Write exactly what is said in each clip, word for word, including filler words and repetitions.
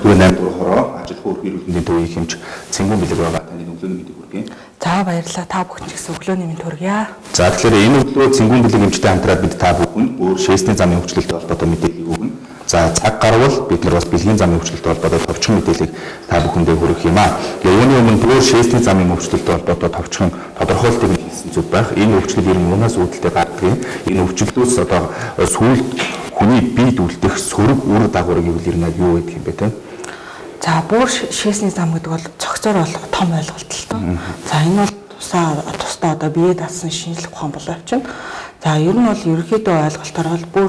дөрвөн найм дөрвөн хороо ажил хөөр хэрэглэлийн төвийг хэмж цэнгүүн бэлэг байгаа таны өглөөний мэдээг хүргэе. За баярлалаа. Та бүхэн ч гэсэн өглөөний мэнд хүргье. За тэгэхээр энэ өглөө цэнгүүн бэлэг хэмжтэй хамтраад бид та бүхэнд бүр шээсний замын хөгжлөлтөд холбоотой мэдээллийг өгнө. За цаг гарвал бид нар бас бэлгийн замын хөгжлөлтөд холбоотой товчхон мэдээллийг та бүхэндээ хүргэх юм аа. Тэгээ үүний өмнө бүр шээсний замын хөгжлөлтөд холбоотой товчхон тодорхойлтыг хийсэн зүг байх. Энэ хөгжлөл ер нь юунаас үүдэлтэй гардаг. Энэ хөгжлөлөөс одоо сүүлд хүний биед үлдэх сөрөг үр дагаврыг ер нь юу гэдэг юм бэ те? За бүр шээсний зам гэдэг бол цогцоор бол том ойлголт л тоо. За энэ бол тусаа тусдаа одоо бие даасан шинжлэх ухаан боловч нь. За ер нь бол ерөнхийдөө ойлголтоор бол бүр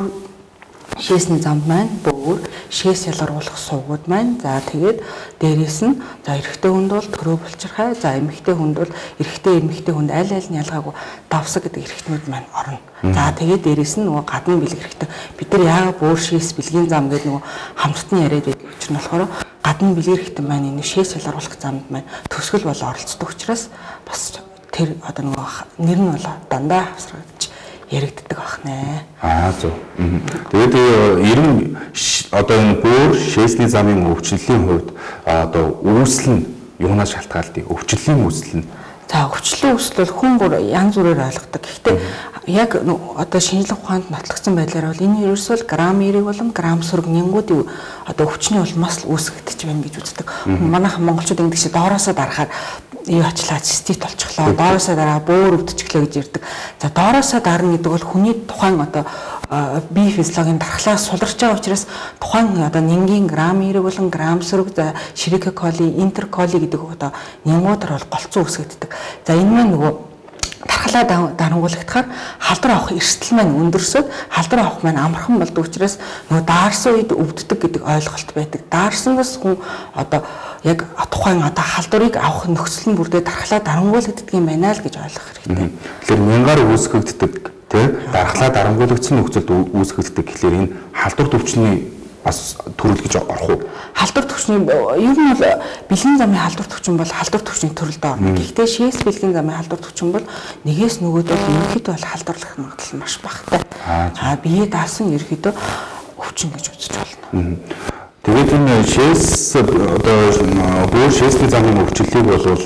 шээсний зам маань бүр шээс ялгаруулах сувгууд маань. За тэгээд дээрээс нь за эрэгтэй хүнд бол төрөө булчирхай, за эмэгтэй хүнд бол эрэгтэй эмэгтэй хүнд аль аль нь ялгаагүй давсаг гэдэг эрхтнүүд маань орно. За тэгээд дээрээс нь нөгөө гадны бэлэг хэрэгтэй. Бид нар яагаад бүр шээс бэлгийн зам гэдэг нөгөө хамтдны яриад байдаг учраас нь болохоор гадны бэлэг хэрэгтэй маань энэ шээс ялгаруулах замд маань төсгөл бол оролцдог учраас бас тэр одоо нөгөө нэр нь бол дандаа хавсрагдчих яригддаг ахнаа. Аа зөв. Тэгээд ер нь одоо энэ бүр шээсний замын өвчлөлийн хувьд одоо үүсэл нь юунаас шалтгаалдаг? Өвчлөлийн үүсэл нь. За өвчлөлийн үүсэл бол хүн бүр янз бүрээр ойлгодог. Гэхдээ яг одоо шинжлэх ухаанд нотлогдсон байдлаар бол энэ ерөөсөө грамм эрэг болон грамм сөрөг нянгуудын одоо өвчний улмаас л үүсгэгдэж байна гэж үздэг. Манайхан монголчууд ингэдэг чи доороосоо дарахаар юу ачлаа цистит болчихлоо, доороосоо дараа бөөр өвдчихлөө гэж ярьдаг. За доороосоо дарна гэдэг бол хүний тухайн одоо бие физиологийн дархлаас суларч байгаа учраас тухайн одоо нингийн грамм эрэг болон грамм сөрөг за ширика коли, интерколи гэдэг одоо нянгуудаар бол голцоо үүсгэгддэг. За энэ маань нөгөө дархлаа дарангуулагдахаар халдвар авах эрсдэл маань өндөрсөд халдвар авах маань амархан болдог учраас нөгөө даарсан үед өвддөг гэдэг ойлголт байдаг. Даарсанаас хүн одоо яг тухайн одоо халдварыг авах нөхцөл нь бүрдээ дархлаа дарангуулагддаг юм байна л гэж ойлгох хэрэгтэй. Тэгэхээр мянгаар үүсгэгддэг тий дархлаа дарангуулагдсан нөхцөлд үүсгэгддэг гэхлээр энэ халдвар төвчний бас төрөл гэж орох уу? Халдвар төвчний ер нь бол бэлгийн замын халдвар төвчин бол халдвар төвчний төрөлд орно. Гэхдээ шээс бэлгийн замын халдвар төвчин бол нэгээс нөгөөд бол ерөнхийдөө бол халдварлах магадлал маш багатай. Аа бие даасан ерөнхийдөө өвчин гэж үзэж болно. Тэгээд энэ шээс одоо бүр шээсний замын өвчлөлийг болвол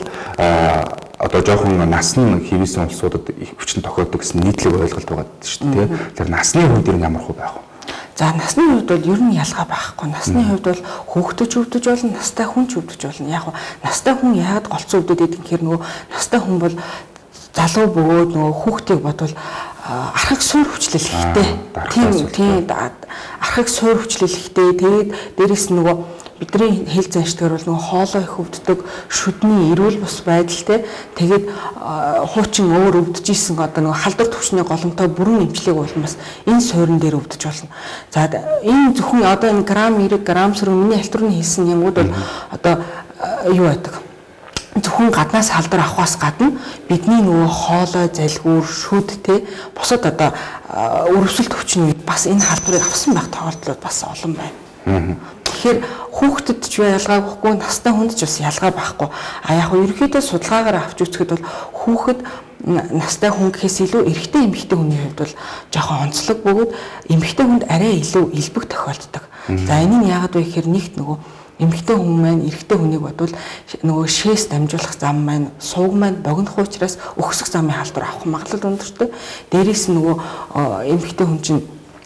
одоо жоохон насны хэвээсэн улсуудад их өвчин тохиолдог гэсэн нийтлэг ойлголт байгаа шүү дээ. Тэгэхээр насны хувьд ер нь ямар хөө байх вэ? За насны хувьд бол ер нь ялгаа байхгүй. Насны хувьд бол хүүхдэж өвдөж болно, настай хүн ч өвдөж болно. Яг нь настай хүн яагаад голцоо өвдөд байдаг гэхээр нөгөө настай хүн бол залуу бөгөөд нөгөө хүүхдийг бодвол архаг суур хүчлэл ихтэй. Тийм тийм архаг суур хүчлэл ихтэй. Тэгээд дээрэс нь нөгөө бидний хэл заншдгаар бол нөгөө хоолой их өвддөг, шүдний эрүүл бус байдалтай. Тэгээд хуучин өөр өвдөж исэн одоо нөгөө халдвар төвчний голомтой бүрэн эмчлэг улмаас энэ суурин дээр өвдөж болно. За энэ зөвхөн одоо энэ грамм эрэг, грамм сөрөг миний альтурны хийсэн юмуд бол одоо юу байдаг? Зөвхөн гаднаас халдвар авахаас гадна бидний нөгөө хоолой, залгуур, шүд те бусад одоо өрөвсөл төвчний бас энэ халдварыг авсан байх тохиолдлууд бас олон байна. Тэгэхээр хүүхдэд ч ялгаагүй, настай хүнд ч бас ялгаа байхгүй. А яг нь ерөөхдөө судалгаагаар авч үзэхэд бол хүүхэд настай хүн гэхээс илүү эрэгтэй эмэгтэй хүний хувьд бол жоохон онцлог бөгөөд эмэгтэй хүнд арай илүү элбэг тохиолддог. За энэ нь яагаад вэ гэхээр нэгт нөгөө эмэгтэй хүн маань эрэгтэй хүнийг бодвол нөгөө шээс дамжуулах зам маань сууг маань богинох учраас өксөх замын халдвар авах магадлал өндөртэй. Дээрээс нь нөгөө эмэгтэй хүн чинь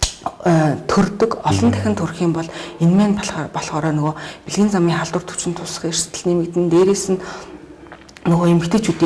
төрдөг олон дахин төрөх юм бол энэ маань болохоор болохоор нөгөө бэлгийн замын халдвар төвчин тусах эрсдэл нэмэгдэн дээрээс нь нөгөө эмэгтэйчүүдийн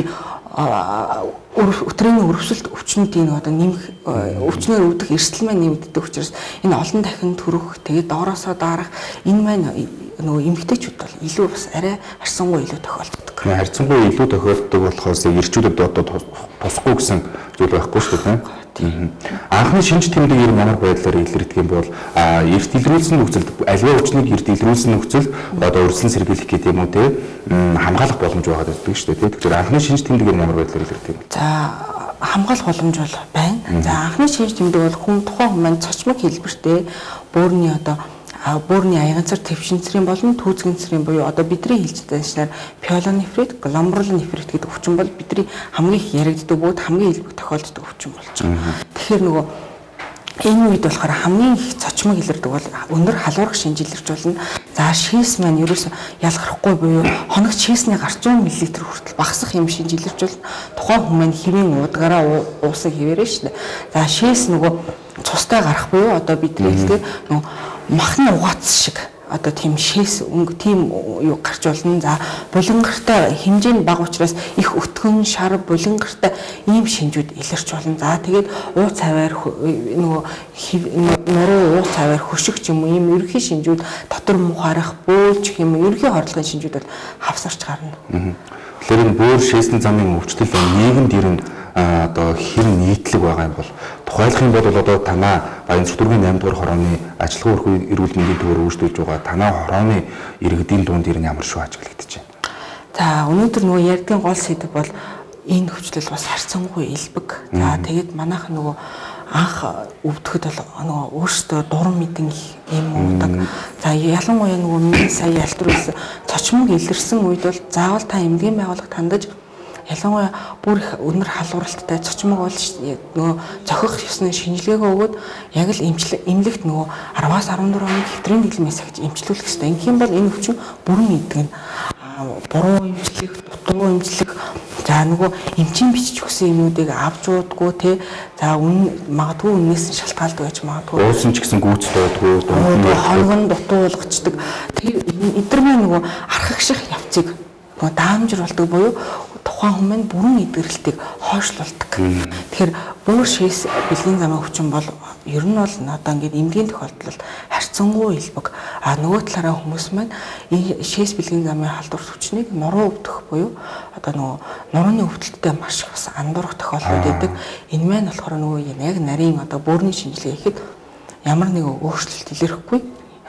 өтрийн өрөвсөлт өвчнүүдийн одоо нэмэх өвчнөр өвдөх эрсдэл маань нэмэгддэг учраас энэ олон дахин төрөх тэгээд доороосоо дарах энэ маань нөгөө эмэгтэйчүүд бол илүү бас арай харьцангуй илүү тохиолддог. Харьцангуй илүү тохиолддог болохоос эрчүүдэд одоо тусахгүй гэсэн зүйл байхгүй шүү дээ. Анхны шинж тэмдэг ер нь ямар байдлаар илэрдэг юм бол эрт илрүүлсэн нөхцөлд аливаа өвчнийг эрт илрүүлсэн нөхцөл одоо өрсөлдөн сэргийлэх гэдэг юм уу те хамгаалах боломж байгаа гэдэг шүү дээ. Тэгэхээр анхны шинж тэмдэг ер нь ямар байдлаар илэрдэг юм? За хамгаалах боломж бол байна. За анхны шинж тэмдэг бол хүн тухайн хүн маань цочмог хэлбэртэй бөөрийн одоо бөөрийн аяганцар твшинцрийн болон түүцгэнцрийн буюу одоо бидний хэлж байснаар пиелонефрит, гломерулонефрит гэдэг өвчин бол бидний хамгийн их яригддаг бөгөөд хамгийн илбэг тохиолддог өвчин болж байгаа. Тэгэхээр нөгөө энэ үед болохоор хамгийн их цочмог илэрдэг бол өндөр халуурах шинжилэрч болно. За шээс маань ерөөсө ялгархгүй буюу хоногт шээсний гарцуун миллилитр хүртэл багасах юм шинжилэрч болно. Тухайн хүн маань хэвийн уудгаараа уусах хэвээрээ шүү дээ. За шээс нөгөө цустай гарах буюу одоо бид хэлдэг нөгөө махны угац шиг одоо тийм шээс өнгө тийм юу гарч болно. За булангартай хэмжээ нь бага учраас их өтгөн шар булангартай ийм шинжүүд илэрч болно. За тэгээд ууц хаваар нөгөө нуруу ууц хаваар хөшиг ч юм уу ийм ерөнхий шинжүүд дотор мухаарах бөөлж юм ерөнхий хорлогын шинжүүд бол хавсарч гарна. Тэгэхээр энэ бөөр шээсний замын өвчлөл нийгэмд ирнэ одоо хэр нийтлэг байгаа юм бол тухайлах юм бол одоо танаа Баянзүрх дүүргийн наймд дугаар хорооны ажилхан өрхөө эрүүл мэндийн төвөөр өөрчлөж байгаа танаа хорооны иргэдийн дунд ер нь ямар шүү ажиглагдаж байна. За өнөөдөр нөгөө ярьдгийн гол сэдэв бол энэ хөвчлөл бас харьцангуй илбэг. За тэгээд манайх нөгөө анх өвдөхөд бол нөгөө өөрсдөө дуран мэдэн юм уудаг. За ялангуяа нөгөө миний сая ялтруулсан цочмог илэрсэн үед бол заавал та эмнэлгийн байгууллага тандаж ялангуяа бүр их өнөр халууралттай цочмог бол нөгөө зохих ёсны шинжилгээгээ өгөөд яг л эмнэлэгт нөгөө араваас арван дөрвөн оны хэвтрийн дэглэмээс гэж эмчлүүлэх хэрэгтэй. Ингэх юм бол энэ өвчин бүрэн идэгнэ. Буруу эмчлэх, дутуу эмчлэх, за нөгөө эмчийн бичиж өгсөн юмнуудыг авч уудгүй те. За үн магадгүй үнээс нь шалтгаалдаг гэж магадгүй. Уусан ч гэсэн гүйц дуудгүй, хоног нь дутуу болгочдөг. Тэр эдгээр маань нөгөө архагших явцыг нөгөө даамжруулдаг буюу тухайн хүмүүс бүрэн эдгэрэлтийг хойшлуулдаг. Тэгэхээр бөөр шээс бэлгийн замын өвчин бол ер нь бол одоо ингээд эмнэлгийн тохиолдолд харьцангуй илбэг. А нөгөө талаараа хүмүүс маань энэ шээс бэлгийн замын халдварт өвчнийг нуруу өвдөх буюу одоо нөгөө нурууны өвдөлттэй маш их бас андуурах тохиолдол байдаг. Энэ маань болохоор нөгөө яг нарийн одоо бөөрийн шинжилгээ хийхэд ямар нэгэн өөрчлөлт илэрхгүй.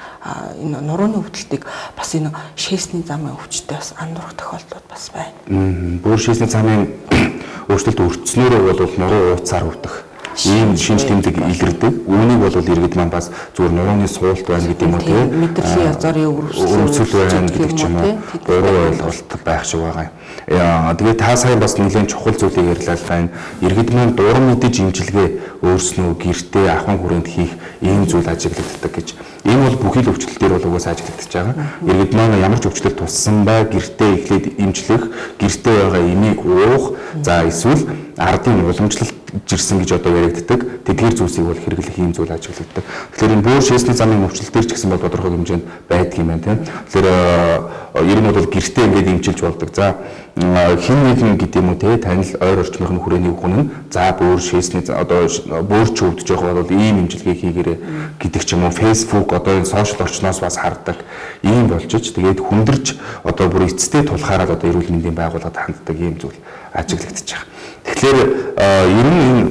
А энэ нурууны өвдөлтийг бас энэ шээсний замын өвчтэй бас андуурах тохиолдлууд бас байна. Бөөр шээсний замын өөрчлөлт өртснөөрөө бол нуруу ууцаар өвдөх ийм шинж тэмдэг илэрдэг. Үүнийг бол иргэд маань бас зүгээр нурууны суулт байна гэдэг юм уу тийм мэдрэлийн язгарын өрөвсөл байна гэдэг ч юм уу буруу ойлголт байх шиг байгаа юм. Тэгээд та сайн бас нэлээд чухал зүйлийг ярьлаа л байна. Иргэд маань дуран мэдэж имчилгээ өөрснөө гэртээ ахын хүрээнд хийх ийм зүйл ажиглагддаг гэж. Энэ бол бүхий л өвчлөл дээр бол угаасаа ажиглагдаж байгаа. Иргэд маань ямар ч өвчлөл туссан бай гэртээ эхлээд имчлэх, гэртээ байгаа имийг уух, за эсвэл ардын уламжлалт жирсэн гэж одоо яригддаг. Тэдгээр зүйлсийг бол хэрэглэх ийм зүйл ажиглагддаг. Тэгэхээр энэ бөөр шээсний замын өвчлөл дээр ч гэсэн бол тодорхой хэмжээнд байдаг юм байна тийм. Тэгэхээр ер нь бол гэртээ ингээд имчилж болдог. За хин нэгэн гэдэг юм уу те танил ойр орчмын хүрээний хүн нь за бөөр шээсний одоо бөөрч өвдөж байгаа бол ийм имчилгээ хийгээрэй гэдэг ч юм уу Facebook одоо энэ сошиал орчноос бас хардаг ийм болж ич тэгээд хүндэрж одоо бүр эцэстээ тулхаараад одоо эрүүл мэндийн байгууллагад ханддаг ийм зүйл ажиглагдаж байгаа. Тэгэхээр ер нь энэ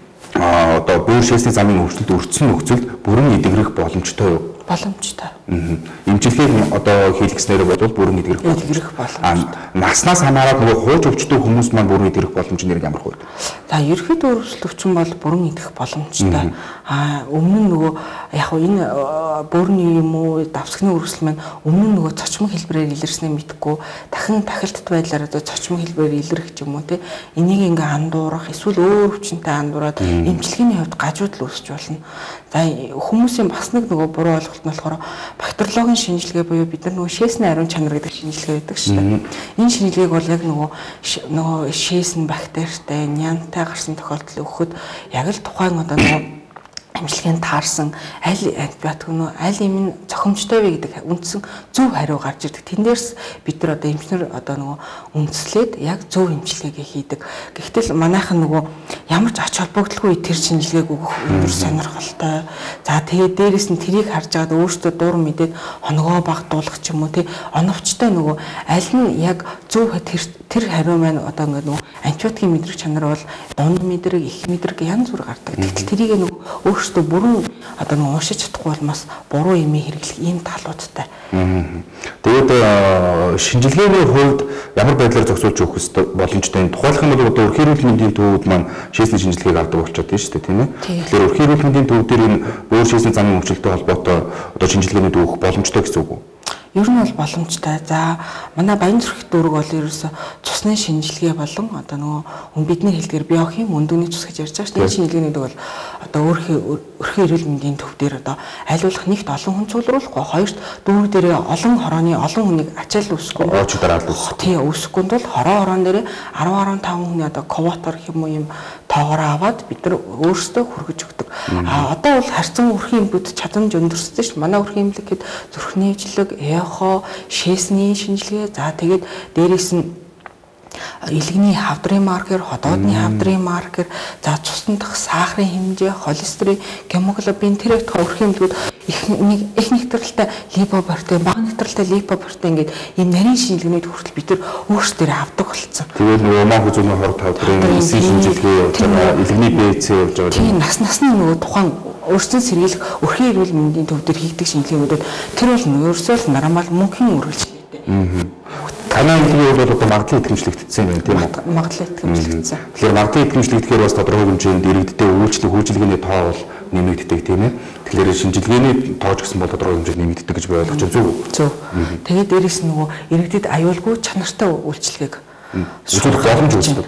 одоо бөөр шээсний замын өвчлөлт өртсөн нөхцөлд бүрэн эдгэрэх боломжтой юу? Боломжтой. Имчилгээг одоо хийлгэснээр бол бүрэн эдгэрэх боломжтой. Наснаас хамаарат нөгөө хууч өвчтөй хүмүүс маань бүрэн эдгэрэх боломж нэр ямар хувь? За ерөөхдөө өрөвсөл өвчин бол бүрэн эдгэх боломжтой. А өмнө нь нөгөө яг хөө энэ бөөрийн юм уу давсгны өрөвсөл маань өмнө нь нөгөө цочмог хэлбэрээр илэрснээ мэдгүй дахин тахилтт байдлаар одоо цочмог хэлбэрээр илэрх ч юм уу те энийг ингээ андуурах эсвэл өөр өвчнөд андуураад эмчилгээний хувьд гажууд л үүсч болно. За хүмүүсийн бас нэг нөгөө буруу ойлголт нь болохоор бактериологийн шинжилгээ буюу бид нар нөгөө шээсний ариун чанар гэдэг шинжилгээ байдаг шүү дээ. Энэ шинжилгээг бол яг нөгөө нөгөө шээсний бактеритай, нянтай гарсан тохиолдол өгөхөд яг л тухайн одоо нөгөө эмчилгээнд таарсан аль антибиотик нөө аль юм нь зохимжтой вэ гэдэг үндсэн зөв хариу гарч ирдэг. Тэндээс бид нар одоо эмчнэр одоо нөгөө үндэслээд яг зөв эмчилгээгээ хийдэг. Гэхдээ манайхан нөгөө ямар ч ач холбогдолгүй тэр шинжилгээг өгөх өндөр сонирхолтой. За тэгээд дээрэс нь тэрийг харж байгаад өөртөө дуур мэдээд хоногоо багтуулах ч юм уу тий оновчтой нөгөө аль нь яг зөв тэр тэр хариу маань одоо ингээд нөгөө антибиотикийн мэдрэг чанар бол дунд мэдрэг, их мэдрэг янз бүр гардаг. Тэгтэл тэрийг нөгөө өөртөө бүрэн одоо нөгөө уншиж чадахгүй бол бас буруу юм хэрэглэх ийм талуудтай. Тэгээд шинжилгээний хувьд ямар байдлаар зохицуулж өгөх боломжтой энэ тухайлх нь бол одоо өрхийн эрүүл мэндийн төвүүд маань шээсний шинжилгээг авдаг болчиход тийм шүү дээ тийм ээ. Тэгэхээр өрхийн эрүүл мэндийн төв дээр энэ бөөр шээсний замын өвчлөлтөй холбоотой одоо шинжилгээний өгөх боломжтой гэсэн үг үү? Ер нь бол боломжтой. За манай Баянзүрх дүүрэг бол ерөөсө цусны шинжилгээ болон одоо нөгөө бидний хэлдгээр биохим өндөгний цус гэж ярьж байгаа шүү дээ. Энэ шинжилгээнүүд бол одоо өөрхийн өрхийн эрүүл мэндийн төв дээр одоо айлуулах нэгт олон хүн цуглуулахгүй, хоёрт дүүрэг дээр олон хорооны олон хүнийг ачаал үүсэхгүй. Очдоор алуулах. Тий, үүсэхгүй бол хороо хороон дээр арав арван таван хүний одоо ковотор юм уу юм тоогоор аваад бид нар өөрсдөө хүргэж өгдөг. А одоо бол харьцан өрхийн эмнэлэгт чадамж өндөрсөн шүү дээ. Манай өрхийн эмнэлэг гэд зүрхний эвжлэг, эхо, шээсний шинжилгээ, за тэгээд дээрээс нь илгэний хавдрын маркер, ходоодны хавдрын маркер, за цусны дах сахарын хэмжээ, холестерин, гемоглобин тэр их өрхийн эмнэлгүүд их нэг их нэвтрэлтэй липопротеин, бага нэвтрэлтэй липопротеин гэдэг ийм нарийн шинжилгээнүүд хүртэл бид нар өөрсдөө авдаг болсон. Тэгээд нөгөө мах үзүүний хорт хавдрын эсийн шинжилгээ явуулж байгаа, илгэний бэ цэ явуулж байгаа. Тийм нас насны нөгөө тухайн өөрсдөө сэргийлэх өрхийн эрүүл мэндийн төв дээр хийгдэг шинжилгээнүүд тэр бол өөрсдөө л нормал мөнхийн үргэлжлэлтэй. Танай хэлбэл бол одоо магадлал итгэмжлэгдсэн юм тийм үү? Магадлал итгэмжлэгдсэн. Тэгэхээр магадлал итгэмжлэгдэхээр бас тодорхой хэмжээнд иргэдтэй үйлчлэг үйлчилгээний тоо бол нэмэгддэг тийм ээ. Тэгэхээр шинжилгээний тоож гэсэн бол тодорхой хэмжээнд нэмэгддэг гэж би ойлгож байна. Зөв үү? Зөв. Тэгээд дээрэс нь нөгөө иргэдэд аюулгүй чанартай үйлчлэгийг үзүүлэх боломж үүсдэг.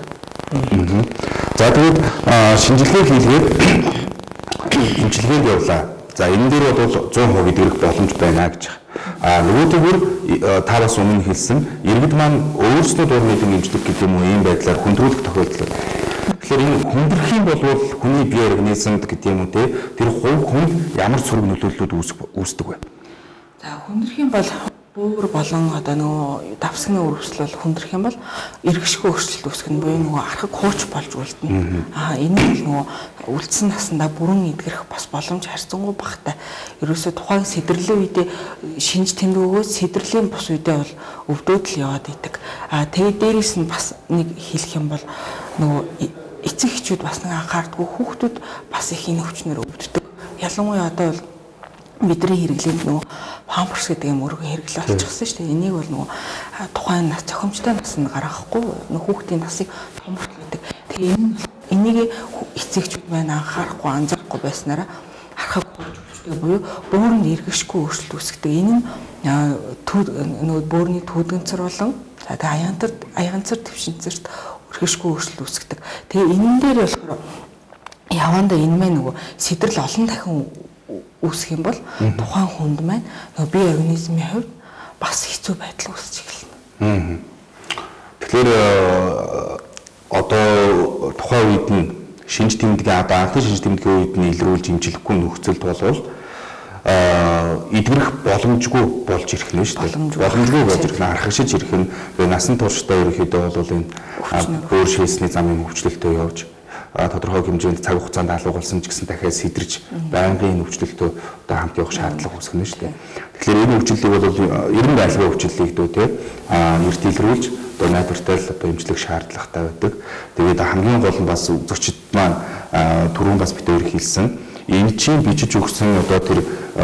За тэгээд шинжилгээ хийлгээд шинжилгээнд явлаа. За энэ дээр бол зуун хувь идэх боломж байна гэж. А нөгөөдгөр та бас өмнө хэлсэн иргэд маань өөрсдөө дурны дэмжлэг гэдэг юм уу ийм байдлаар хүндрүүлэх тохиолдол. Тэгэхээр энэ хүндрэх юм бол хүний бие организмд гэдэг юм уу те тэр хувь хүн ямар сөрөг нөлөөллүүд үүсдэг вэ? За хүндрэх юм бол бөөр болон одоо нөгөө давсганы өрөвсөл бол хүндрэх юм бол эргэшгүй өөрчлөлт үүсгэх нь буюу нөгөө архаг хууч болж үлдэнэ. Аа энэ бол нөгөө үлдсэн насандаа бүрэн эдгэрэх бас боломж харьцангуй багтай. Ерөөсө тухайн сэдрэлийн үедээ шинж тэмдгүүгөө сэдрэлийн бус үедээ бол өвдөөд л яваад идэг. Аа тэгээд дээрээс нь бас нэг хэлэх юм бол нөгөө эцэг эхчүүд бас нэг анхаардгүй хүүхдүүд бас их энэ өвчнөр өвддөг. Ялангуяа одоо бол бидний хэрэглээнд нөгөө памперс гэдэг юм өргөн хэрэглээ болчихсон шүү дээ. Энийг бол нөгөө тухайн нас зохимжтой наснд гаргахгүй нөгөө хүүхдийн насыг том хүртэл. Тэгээ энэ энийг эцэгчүүд маань анхаарахгүй анзаарахгүй байснараа харахад өвчтэй буюу бөөрөнд эргэшгүй өөрчлөлт үүсгдэг. Энэ нь нөгөө бөөрийн түүдгэнцэр болон за тэгээ аянтар аянцар твшинцэрт эргэшгүй өөрчлөлт үүсгдэг. Тэгээ энэ дээр болохоор явандаа энэ маань нөгөө сэдрэл олон дахин үүсэх юм бол тухайн хүнд маань нөгөө бие организмын хувьд бас хэцүү байдал үүсэж эхэлнэ. Тэгэхээр одоо тухайн үед нь шинж тэмдгээ одоо анхны шинж тэмдгийн үед нь илрүүлж имжлэхгүй нөхцөлд болвол эдгэрэх боломжгүй болж ирэх нь шүү дээ. Боломжгүй болж ирэх нь архагшиж ирэх нь насан туршдаа ерөөхдөө бол энэ өөр шээсний замын хөвчлөлтөө явж тодорхой хэмжээнд цаг хугацаанд алуугалсан ч гэсэн дахиад сэтэрж байнгын өвчлөлтөө одоо хамт явах шаардлага үүсгэнэ шүү дээ. Тэгэхээр энэ өвчлөлийг бол ерөн байлгаа өвчлөлийг дөө те эрт илрүүлж одоо найдвартай л одоо эмчлэх шаардлагатай байдаг. Тэгээд хамгийн гол нь бас зочид маань түрүүн бас бид өөр хэлсэн эмчийн бичиж өгсөн одоо тэр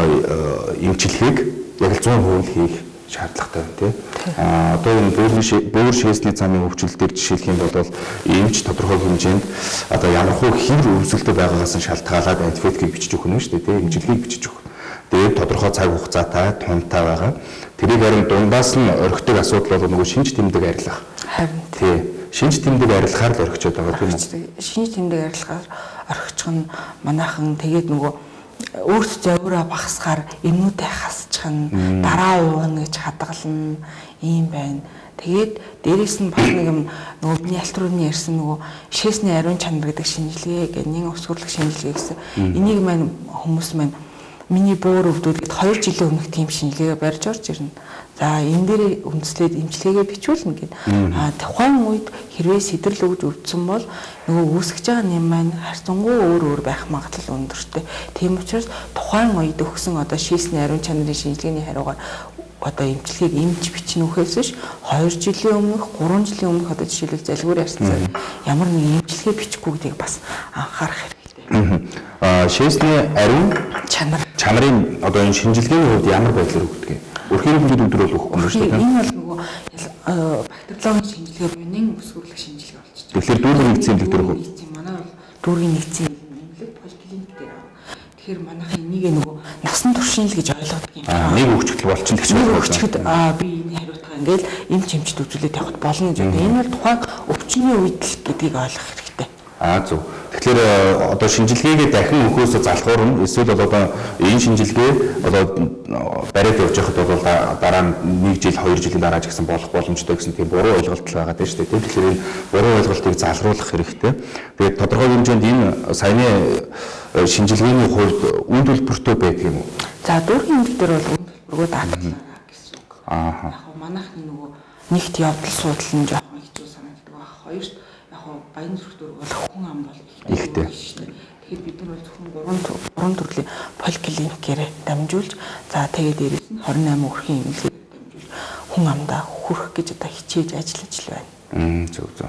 эмчилгээг яг л зуун хувь хийх шаардлагатай байна тий. А одоо энэ бөөр шээсний замын өвчлөл дээр жишээлх юм бол эмч тодорхой хэмжээнд одоо ямар хөө хэр өвсөлтөд байгаагаас нь шалтгаалаад антибиотикийг бичиж өгнө шүү дээ тий. Эмчилгээг бичиж өгөх. Тэгээд тодорхой цаг хугацаатай тунтай байгаа. Тэрийг харин дундаас нь орхидог асуудал бол нөгөө шинж тэмдэг арилгах. Харин тий. Шинж тэмдэг арилгахаар л орхичод байгаа тийм үү? Шинж тэмдэг арилгахаар орхичих нь манайхан тэгээд нөгөө өөрт зовроо багасгаар эмнүүдээ хасчихна, дараа ууна гэж хадгална ийм байна. Тэгээд дээрээс нь бас нэг юм нөгөө миний аль түрүүний ярьсан нөгөө шээсний ариун чанар гэдэг шинжилгээ гэх нэг өсвөрлөх шинжилгээ гэсэн. Энийг маань хүмүүс маань миний бөөр өвдөлт хоёр жилийн өмнөх тийм шинжилгээ барьж орж ирнэ. За энэ дээр үндэслээд эмчилгээгээ бичүүлнэ гэдэг. А тухайн үед хэрвээ сэдрэл өгж өвдсөн бол нөгөө үүсгэж байгаа нэм маань харьцангуй өөр өөр байх магадлал өндөртэй. Тийм учраас тухайн үед өгсөн одоо шээсний ариун чанарын шинжилгээний хариугаар одоо эмчилгээг эмч бичнэ үхээс биш хоёр жилийн өмнөх, гурван жилийн өмнөх одоо жишээлбэл залгуур ярьсан ямар нэг эмчилгээ бичихгүй гэдгийг бас анхаарах хэрэгтэй. Аа шээсний ариун чанар чанарын одоо энэ шинжилгээний хувьд ямар байдлаар өгдөг юм? Өрхийн хүмүүс өдөр бол өгөхгүй юм шүү дээ. Энэ бол нөгөө бактериологийн шинжилгээ буюу нэг өсвөрлөх шинжилгээ болчихж байгаа. Тэгэхээр дүүргийн нэгдсэн эмнэлэг дээр өгөх. Манай бол дүүргийн нэгдсэн эмнэлэг поликлиник дээр авах. Тэгэхээр манайхын энийг нөгөө насан туршийн л гэж ойлгодог юм. Аа нэг өгчгөл болчихно гэж байна. Нэг өгчгөд аа би энэ хариуцлага ингээл энэ чимчд үзүүлээд явахд болно гэж байна. Энэ бол тухайн өвчний үед л гэдгийг ойлгох хэрэгтэй. Аа зөв. Тэгэхээр одоо шинжилгээгээ дахин өгөхөөс залхуур нь эсвэл одоо энэ шинжилгээ одоо бариад явж байхад бол дараа нь нэг жил хоёр жилийн дараа ч гэсэн болох боломжтой гэсэн тийм буруу ойлголт байгаа дээ шүү дээ. Тэгэхээр энэ буруу ойлголтыг залруулах хэрэгтэй. Тэгээд тодорхой хэмжээнд энэ саяны шинжилгээний хувьд үнд төлбөртэй байдаг юм уу? За дүүргийн эмнэлэг дээр бол үнд төлбөргөө даатгалаа гэсэн үг. Аа. Яг манайхны нөгөө нэгт явдал суудлал нь жоохон хэцүү санагддаг баг. Хоёрт яг баян зүрхтөр бол хүн ам бол ихтэй. Тэгэхээр бид нар бол зөвхөн гурван гурван төрлийн поликлиникээр дамжуулж за тэгээд дээрээс нь хорин найман өрхийн эмнэлгээр дамжуулж хүн амдаа хүрэх гэж одоо хичээж ажиллаж л байна. Мм зөв зөв.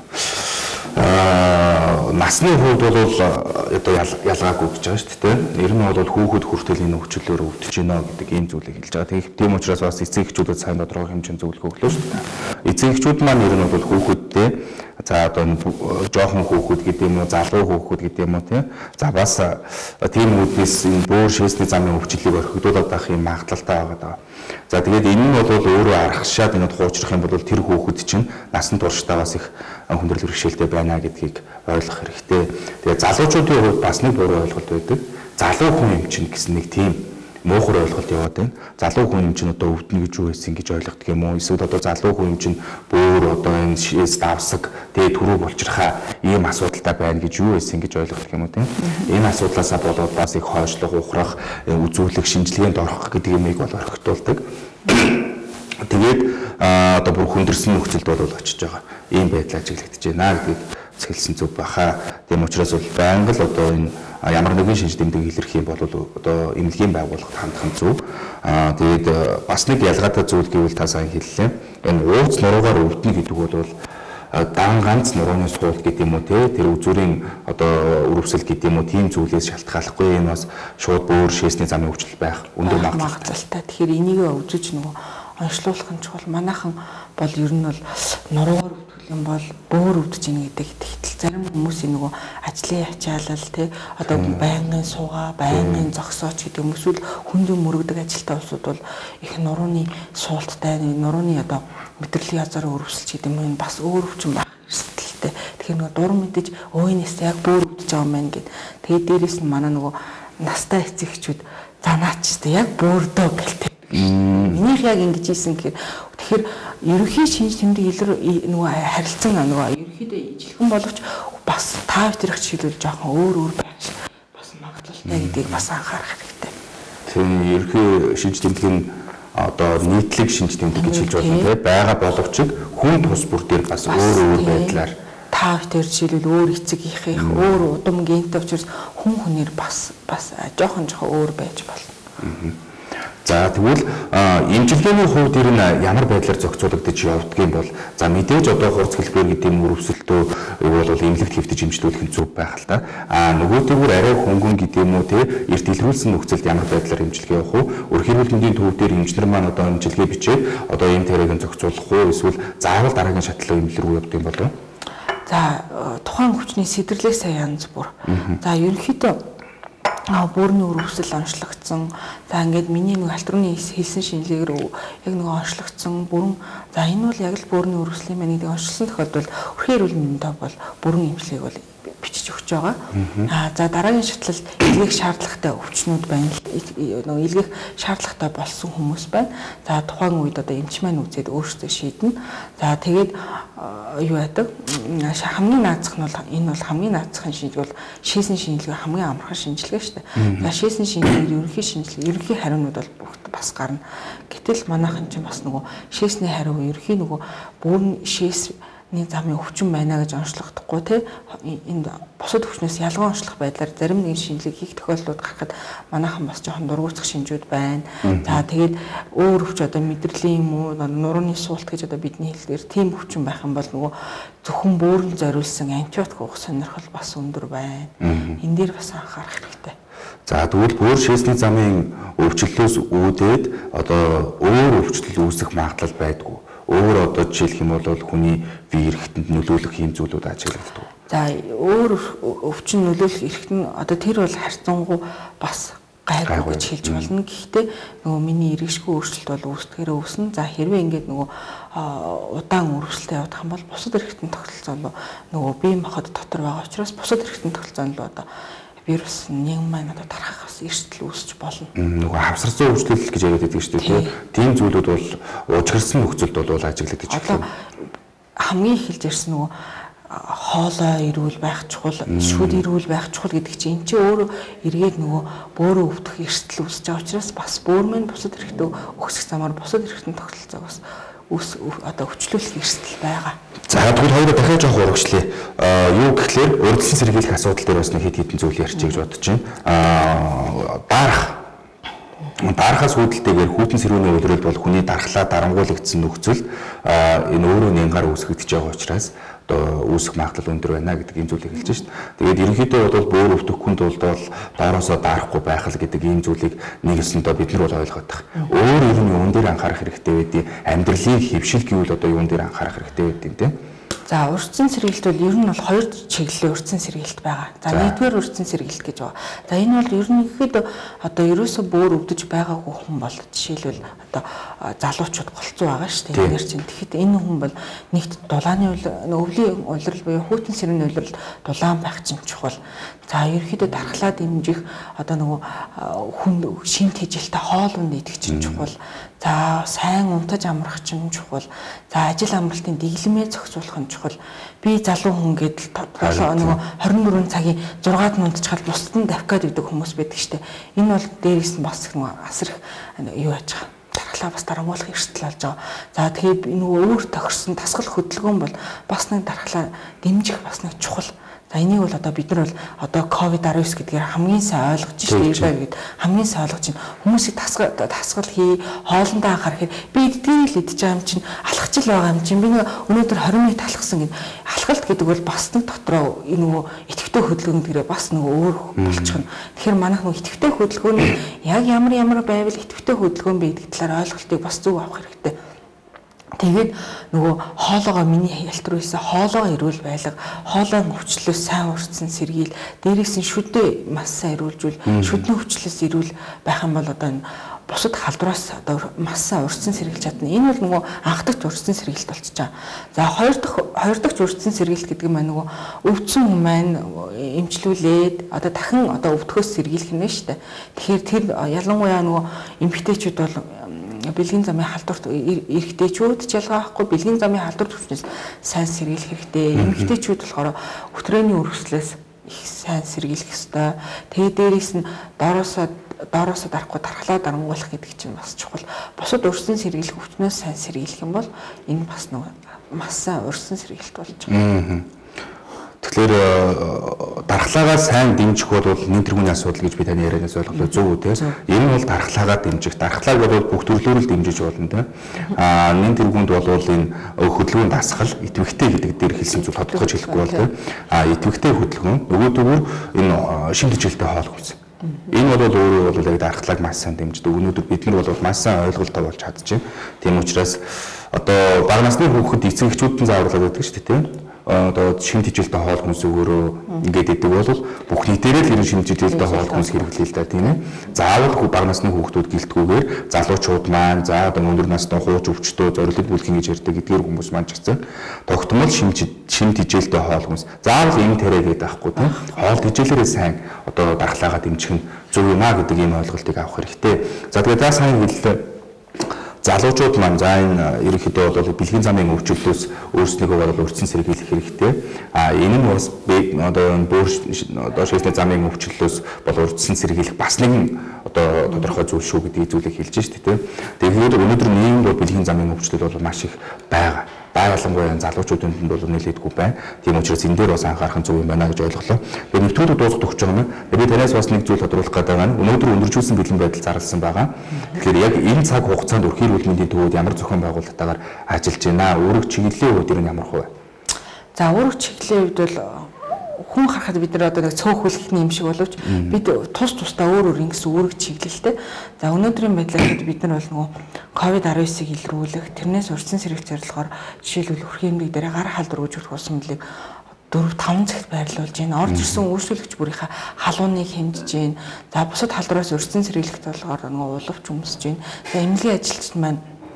Аа насны хувьд бол одоо ялгаагүй гэж байгаа шүү дээ. Ер нь бол хүүхэд хүртэл энэ өвчлөөр өвдөж гинэ гэдэг ийм зүйлийг хэлж байгаа. Тэгэхээр тийм учраас бас эцэг эхчүүдэд сайн тодорхой хэмжээнд зөвлөгөө өглөө шүү дээ. Эцэг эхчүүд маань ер нь бол хүүхэдтэй за одоо жоохон хүүхэд гэдэг юм уу, залуу хүүхэд гэдэг юм уу тийм. За бас тийм үүднээс энэ бөөр шээсний замын өвчлөлийг орхигдуулаад авах юм магадлалтай байгаа. За тэгээд энэ нь бол өөрөө аргашаад энэ хуучрах юм бол тэр хүүхэд чинь насан туршдаагаас их хүндрэл бэрхшээлтэй байна гэдгийг ойлгох хэрэгтэй. Тэгээд залуучуудын хувьд бас нэг буруу ойлголт байдаг. Залуу хүн юм чинь гэсэн нэг тийм муухай ойлголт яваад байна. Залуу хүн юм чинь одоо өвднө гэж юу байсан гэж ойлгодог юм уу? Эсвэл одоо залуу хүн юм чинь бөөр одоо энэ шээс давсаг тэгээд түрүү болчихрахаа ийм асуудалтай байна гэж юу байсан гэж ойлгодог юм уу тийм? Энэ асуудлаасаа болоод бас их хойшлох, ухрах, үзүүлэх, шинжилгээнд орох гэдэг юмыг бол орхитуулдаг. Тэгээд одоо бүр хүндэрсэн нөхцөлд бол очиж байгаа. Ийм байдал ажиглагдаж байна гэдгийг хэлсэн зүг баха. Тийм учраас бол байнга л одоо энэ ямар нэгэн шинж тэмдэг илэрх юм бол одоо эмнэлгийн байгууллагад хандах нь зөв. Аа тэгээд бас нэг ялгаатай зүйл гэвэл та сайн хэллээ. Энэ ууц нуруугаар өвднө гэдэг бол дан ганц нурууны суулт гэдэг юм уу те тэр үзүүрийн одоо өрөвсөл гэдэг юм уу тийм зүйлээс шалтгааллахгүй энэ бас шууд бөөр шээсний замын өвчлөл байх өндөр магадлалтай. Тэгэхээр энийг үзэж нөгөө онцлуулах нь чухал. Манайхан бол ер нь бол нуруугаар өвдөх юм бол бөөр өвдөж ийн гэдэг итгэл. Зарим хүмүүсийн нөгөө ажлын ачаалал тий одоо байнгын суугаа, байнгын зогсооч гэдэг юм эсвэл хүндэн мөрөгдөг ажилтаа улсууд бол их нурууны суулттай, нурууны одоо мэдрэлийн язаараа өрөвсөлч гэдэг юм бас өөр өвчин байх эрсдэлтэй. Тэгэхээр нөгөө дур мэдэж өөөнөөс яг бөөр өвдөж байгаа юм байна гэд. Тэгээд дээрэс нь манай нөгөө настай эцэгчүүд занаач тий яг бөөрдөө гэлтэй. Минийх яг ингэж ийсэн гэхээр тэгэхээр ерөнхий шинж тэмдэг илэр нөгөө харилцан нөгөө ерөнхийдөө ижилхэн боловч бас та бүхэн чиглэл жоохон өөр өөр байх шиг бас магадлалтай гэдгийг бас анхаарах хэрэгтэй. Тийм ерөнхий шинж тэмдэг нь одоо нийтлэг шинж тэмдэг гэж хэлж байна тийм байгаа боловч хүн тус бүр дээр бас өөр өөр байдлаар та бүхэн жишээлбэл өөр эцэг ихийнх өөр удам гентэй учраас хүн хүнээр бас бас жоохон жоохон өөр байж болно. За тэгвэл эмчилгээний хувьд ер нь ямар байдлаар зохицуулагдаж явагдгийг бол за мэдээж одоо хурц хэлбэр гэдэг юм өрөвсөлтөө бол эмнэлэгт хэвтэж эмчлүүлэх нь зөв байх л та. А нөгөөтэйгүр арай хөнгөн гэдэг юм уу те эрт илрүүлсэн нөхцөлд ямар байдлаар эмчилгээ явах уу? Өрх хэрүүл мэндийн төв дээр эмчнэр маань одоо эмчилгээ бичээд одоо энэ тэрэг нь зохицуулах уу? Эсвэл заавал дараагийн шатлал эмнэлэг рүү явдаг юм болов уу? За тухайн хүчний сэдэрлэх сая янз бүр. За ерөнхийдөө а бүрний өрөвсөл онцлогдсон. За ингээд миний нэг альтрууны хэлсэн шинжилгээгээр яг нэг онцлогдсон бүрэн за энэ бол яг л бүрний өрөвслийн маань гэдэг онцлсан тохиолдолд өрхийн эрүүл мэндийн бол бүрэн эмчилгээг бол бичиж өгч байгаа. А за дараагийн шатлалд илгээх шаардлагатай өвчнүүд байна. Нөгөө илгээх шаардлагатай болсон хүмүүс байна. За тухайн үед одоо эмч маань үзээд өөрсдөө шийднэ. За тэгээд юу байдаг? Хамгийн наазах нь бол энэ бол хамгийн наазахын шинжилгээ бол шээсний шинжилгээ хамгийн амархан шинжилгээ шүү дээ. За шээсний шинжилгээ ерөнхий шинжилгээ ерөнхий хариунууд бол бүгд бас гарна. Гэтэл манайхан чинь бас нөгөө шээсний хариу ерөнхий нөгөө бүрэн шээс нэг замын өвчин байна гэж онцлогдохгүй тий энд бусад өвчнөөс ялгаа онцлох байдлаар зарим нэг шинжилгээ хийх тохиолдлууд гарахад манайхан бас жоохон дургуутсах шинжүүд байна. За тэгээд өөр өвч одоо мэдрэлийн юм уу нурууны суулт гэж одоо бидний хэлдгээр тийм өвчин байх юм бол нөгөө зөвхөн бөөрн зориулсан антибиотик уух сонирхол бас өндөр байна. Энэ дээр бас анхаарах хэрэгтэй. За тэгвэл бөөр шээсний замын өвчлөлөөс үүдээд одоо өөр өвчлөл үүсэх магадлал байдгүй. Өөр одоо жишээлх юм бол хүний бие эрхтэнд нөлөөлөх юм зүйлүүд ажиглагддаг. За өөр өвчин нөлөөлөх эрхт нь одоо тэр бол харьцангуй бас гайгүй гэж хэлж болно. Гэхдээ нөгөө миний иргэшгүй өөрчлөлт бол үүсдэхээр үүснэ. За хэрвээ ингээд нөгөө удаан үргэлжлэлтэй явах юм бол бусад эрхтэн тогтолцоо нөгөө бие махбод дотор байгаа учраас бусад эрхтэн тогтолцоонд л одоо вирус нэг маань одоо тархах бас эрсдэл үүсч болно. Нөгөө хавсарсан хөгжлөл гэж яриад байдаг шүү дээ. Тийм зүйлүүд бол уужгарсан нөхцөлд бол ажиглагдаж байна. Хамгийн эхэлж ирсэн нөгөө хоолой ирүүл байх чухал, шүд ирүүл байх чухал гэдэг чинь эн чинь өөрөө эргээд нөгөө бөөрөө өвдөх эрсдэл үүсэж байгаа учраас бас бөөр маань бусад эрхтээ өгсөх замаар бусад эрхтэн тогтолцоог бас үс одоо өвчлүүлэх эрсдэл байгаа. За тэгвэл хоёроо дахиад жоох урагшлаа. Аа юу гэхлээр урьдчилан сэргийлэх асуудал дээр бас нэг хэд хэдэн зүйл ярьчих гэж бодож байна. Аа дарах дарахаас үүдэлтэйгээр хүйтэн сэрүүний үйлрэл бол хүний дархлаа дарамгуулагдсан нөхцөл энэ өөрөө нянгаар үүсгэж байгаа учраас одоо үүсэх магадлал өндөр байна гэдэг ийм зүйлийг хэлж шít. Тэгээд ерөнхийдөө бол бөөр өвдөхгүй тулд бол доороосоо дарахгүй байх л гэдэг ийм зүйлийг нэгэсэндээ бид нар бол ойлгоод байгаа. Өөр ер нь юун дээр анхаарах хэрэгтэй байдгийг амьдралын хөвшил гэвэл одоо юун дээр анхаарах хэрэгтэй байдгийг тийм. За урьдчилан сэргийлт бол ер нь бол хоёр чиглэлийн урьдчилан сэргийлт байгаа. За нэгдүгээр урьдчилан сэргийлт гэж байгаа. За энэ бол ерөнхийдөө одоо ерөөсөө бөөр өвдөж байгаагүй хүн бол жишээлбэл одоо залуучууд голцоо байгаа шүү дээ. Энээр чинь тэгэхэд энэ хүн бол нэгт дулааны өвлийн улирал буюу хүйтэн сэрүүний улирал дулаан байх чинь чухал. За ерөнхийдөө дархлаа дэмжих одоо нөгөө хүн шинэ тэжээлтэй хоол унд идэх чинь чухал. За сайн унтаж амрах чинь чухал. За ажил амралтын дэглэмээ зохицуулах нь чухал. Би залуу хүн гэдэл нөгөө хорин дөрвөн цагийн зургаад нь унтчихад бусдад нь давхиад өгдөг хүмүүс байдаг штэ. Энэ бол дээрээс нь бас нөгөө асар их юу яаж байгаа. Дархлаа бас дарамгуулах эрсдэл болж байгаа. За тэгээд нөгөө өөр тохирсон тасгал хөдөлгөөн бол бас нэг дархлаа дэмжих бас нэг чухал. За энийг бол одоо бид нар бол одоо ковид десятtogues гэдгээр хамгийн сайн ойлгож шүү дээ гэд хамгийн сайн ойлгож чинь хүмүүсийг тасгал тасгал хий хоолндоо анхаарах хэрэг би эдгээр л идэж байгаа юм чинь алхачил байгаа юм чинь би өнөөдөр тwenty минут алхсан гэд алхалт гэдэг бол бас нэг дотроо нөгөө идэвхтэй хөдөлгөөн гэдгээр бас нөгөө өөр болчихно. Тэгэхээр манайх нөгөө идэвхтэй хөдөлгөөн яг ямар ямар байвал идэвхтэй хөдөлгөөн бэ гэдэг талаар ойлголтыг бас зөв авах хэрэгтэй. Тэгээд нөгөө хоолоогоо миний ялтар байсан хоолоо ирүүл байлга хоолой өвчлөөс сайн урьдсан сэргийл дээрээс нь шүдээ маш сайн ирүүлжүүл шүдний өвчлөөс ирүүл байх юм бол одоо энэ бусад халдвараас одоо маш сайн урьдсан сэргийлж чадна. Энэ бол нөгөө анх дахь урьдсан сэргийлт болчихж байгаа. За хоёр дахь хоёр дахь урьдсан сэргийлт гэдэг нь нөгөө өвдсөн хүн маань эмчлүүлээд одоо дахин одоо өвдөхөөс сэргийлэх нь шүү дээ. Тэгэхээр тэр ялангуяа нөгөө эмэгтэйчүүд бол бэлгийн замын халдварт эрэгтэйчүүд ч ялгаа байхгүй бэлгийн замын халдварт өвчнөөс сайн сэргийлэх хэрэгтэй. Эмэгтэйчүүд болохоор өтрөөний өргөслөөс их сайн сэргийлэх ёстой. Тэгээ дээрээс нь доороосоо доороосоо дарахгүй дархлаа дарамгуулах гэдэг чинь бас чухал. Бусад урьдчилан сэргийлэх өвчнөөс сайн сэргийлэх юм бол энэ бас нэг маш сайн урьдчилан сэргийлт болж байгаа. Тэгэхээр дархлаагаа сайн дэмжих бол нэг тэргүүний асуудал гэж би таны ярианаас ойлголоо зөв үү те. Энэ бол дархлаагаа дэмжих. Дархлааг бол бүх төрлөөр л дэмжиж болно те. Аа нэг тэргүүнд бол энэ хөдөлгөөнд дасгал, итвэхтэй гэдэг дээр хэлсэн зүйл тодорхойж хэлэхгүй бол те. Аа итвэхтэй хөдөлгөөн нөгөөдөгөр энэ шин тэжээлтэй хоол хүнс. Энэ бол өөрөө бол яг дархлааг маш сайн дэмждэг. Өнөөдөр бид нар бол маш сайн ойлголттой болж чадчихэв. Тийм учраас одоо бага насны хүүхэд эцэгчүүд нь зааварлаад байдаг шүү дээ те. Одоо шинэ тэжээлтэй хоол хүнс өгөөрөө ингээд идэг бол бүх нийтээрээ л шинэ тэжээлтэй хоол хүнс хэрэглэе л да тийм ээ. Заавал бага насны хүүхдүүд гэлтгүүгээр залуучууд маань за одоо өндөр насны хууч өвчтөө зорилт бүлгийн гэж ярьдаг эдгээр хүмүүс маань ч гэсэн тогтмол шинэ шинэ тэжээлтэй хоол хүнс заавал юм тарай гэдэг байхгүй тийм. Хоол тэжээлээрээ сайн одоо дархлаагаа дэмжих нь зөв юм а гэдэг ийм ойлголтыг авах хэрэгтэй. За тэгээд за сайн хэллээ. Залуучууд маань за энэ ерөнхийдөө бол бэлгийн замын өвчлөлөөс өөрснийгөө бол урьдчилан сэргийлэх хэрэгтэй. А энэ нь бас одоо бөөр одоо шийдний замын өвчлөлөөс бол урьдчилан сэргийлэх бас нэгэн одоо тодорхой зүйл шүү гэдэг зүйлийг хэлж штэ тийм. Тэгэхээр өнөөдөр нийгэмд бол бэлгийн замын өвчлөл бол маш их байгаа. Байгалангуяа залуучуудын дунд бол нэлээдгүй байна. Тийм учраас энэ дээр бас анхаарах нь зөв юм байна гэж ойлголоо. Тэгээд нэвтрүүлэг дуусах өгч байгаа юм. Би танаас бас нэг зүйл тодруулах гэдэг нь өнөөдөр өндөржүүлсэн бэлэн байдал зарласан байгаа. Тэгэхээр яг энэ цаг хугацаанд өрхийн үйл мэндийн төвүүд ямар зохион байгуулалтаагаар ажиллаж байна? Үүрэг чиглэлийн хувьд ер нь ямар хувь вэ? За үүрэг чиглэлийн хувьд бол хүн харахад бид нар одоо нэг цөөхөлхний юм шиг боловч бид тус тусдаа өөр өөр ингэсэн үүрэг чиглэлтэй. За өнөөдрийн байдлаар бид нар бол нөгөө ковид десятtogues-ыг илрүүлэх, тэрнээс урьдчилан сэргийлэх зорилгоор жишээлбэл өрхийн эмнэлэг дээр гар халдвар үүсгэх улс мэдлийг дөрөв таван цагт байрлуулж байна. Орж ирсэн үйлчлүүлэгч бүрийнхээ халууныг хэмжиж байна. За бусад халдвараас өрсөн сэргийлэгт болгоор нөгөө уловч өмсөж байна. За эмнэлгийн ажилчид маань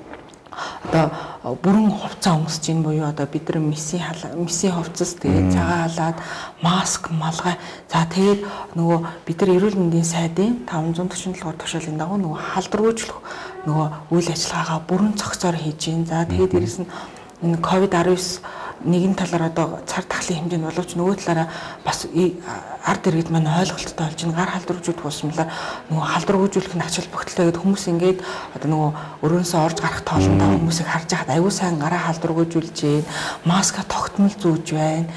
одоо бүрэн хувцас өмсөж байна буюу одоо бид нар месси месси хувцас тэгээд цагаан халаад маск малгай за тэгээд нөгөө бид нар эрүүл мэндийн сайдын таван зуун дөрвөн дугаар тушаалын дагуу нөгөө халдваргүйчлэх нөгөө үйл ажиллагаагаа бүрэн цогцоор хийж байна. За тэгээд дээрэс нь энэ ковид десятдесет нэгэн талаар одоо цар тахлын хэмжээнд боловч нөгөө талаараа бас ард иргэд маань ойлголттой болж байна. Гар халдваржууд хуусмалаар нөгөө халдваргүйжүүлэх нач холбогдолтой гэдэг хүмүүс ингээд одоо нөгөө өрөөсөө орж гарах тоолондоо хүмүүсийг харж байхад аюу сайн гараа халдваргүйжүүлж байна. Маска тогтмол зүүж байна.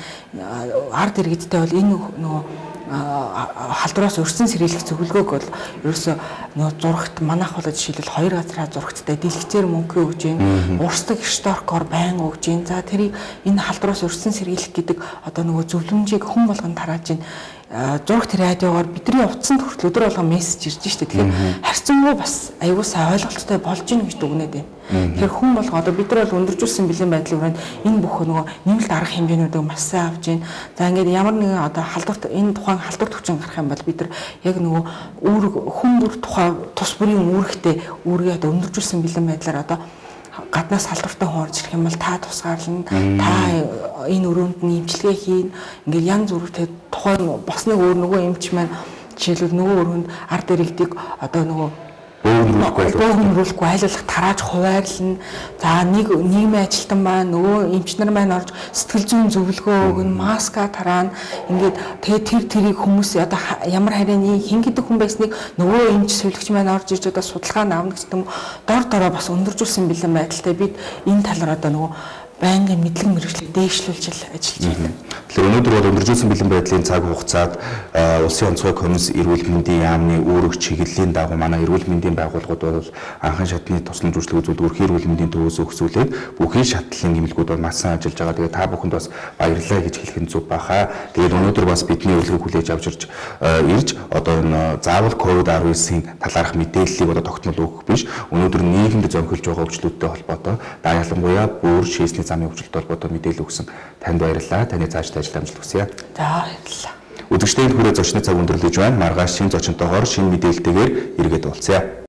Ард иргэдтэй бол энэ нөгөө халдвараас өрсөн сэргийлэх зөвлөгөөг бол ерөөсөө нөгөө зурагт манайх бол жишээлбэл хоёр газраа зурагттай дэлгэцээр мөнгө өгж гин уурсдаг шторкоор байн өгж гин за тэрийг энэ халдвараас өрсөн сэргийлэх гэдэг одоо нөгөө зөвлөмжийг хүн болгонд тарааж гин зурагт радиогоор бидний утсанд хүртэл өдөр болгон мессеж ирж штэ. Тэгэхээр харьцангуй бас аюу сайн ойлголттой болж гин гэж дүгнээд байна. Тэгэхээр хүн болго одоо бид нар бол өндөржүүлсэн бэлэн байдлын хүрээнд энэ бүх нөгөө нэмэлт арга хэмжээнүүдийг маш сайн авч гин. За ингээд ямар нэгэн одоо халдварт энэ тухайн халдварт хүчин гарах юм бол бид нар яг нөгөө үүрэг хүн бүр тухай тус бүрийн үүрэгтэй үүргээ одоо өндөржүүлсэн бэлэн байдлаар одоо гаднаас халдвартай хүн орж ирэх юм бол та тусгаарлана. Та энэ өрөөнд нь имчилгээ хийн. Ингээд янз бүртэй тухайн босны өөр нөгөө эмч маань жишээлбэл нөгөө өрөөнд ард иргэдийг одоо нөгөө бөөгнөрүүлэхгүй айлуулах тарааж хуваарлна. За нэг нийгмийн ажилтан маань нөгөө эмч нар маань орж сэтгэл зүйн зөвлөгөө өгнө, маска тараана. Ингээд тэгээ тэр тэрийг хүмүүс одоо ямар харийн хэн гэдэг хүн байсныг нөгөө эмч зөвлөгч маань орж ирж одоо судалгаа наавна гэдэг юм. Дор дороо бас өндөржүүлсэн бэлэн байдалтай бид энэ талаар одоо нөгөө байнгын мэдлэг мэргэжлийг дээшлүүлж ажиллаж байна. Тэгэхээр өнөөдөр бол өндөржүүлсэн бэлэн байдлын цаг хугацааг улсын онцгой комисс эрүүл мэндийн яамны үүрэг чиглэлийн дагуу манай эрүүл мэндийн байгууллагууд бол анхан шатны тусламж үйлчлэг үзүүлэлт өрхийн эрүүл мэндийн төвөөс өгсүүлээд бүхий шатлалын эмнэлгүүд бол маш сайн ажиллаж байгаа. Тэгээд та бүхэнд бас баярлалаа гэж хэлэх нь зүг баха. Тэгээд өнөөдөр бас бидний урилгыг хүлээж авч ирж ирж одоо энэ заавал ковид десятдесятийн талаарх мэдээллийг одоо тогтмол өгөх биш. Өнөөдөр нийгэмд зохиолж байгаа өвчлөлттэй холбоотой да ялангуяа бүр шийсний замын өвчлөлттэй холбоотой мэдээлэл өгсөн танд баярлалаа. Таны цаашдаа ажил амжилт хүсье. За баярлалаа. Үзэгчдийн хүрээ зочны цаг өндөрлөж байна. Маргааш шинэ зочнотойгоор шинэ мэдээлэлтэйгээр эргээд уулзъя.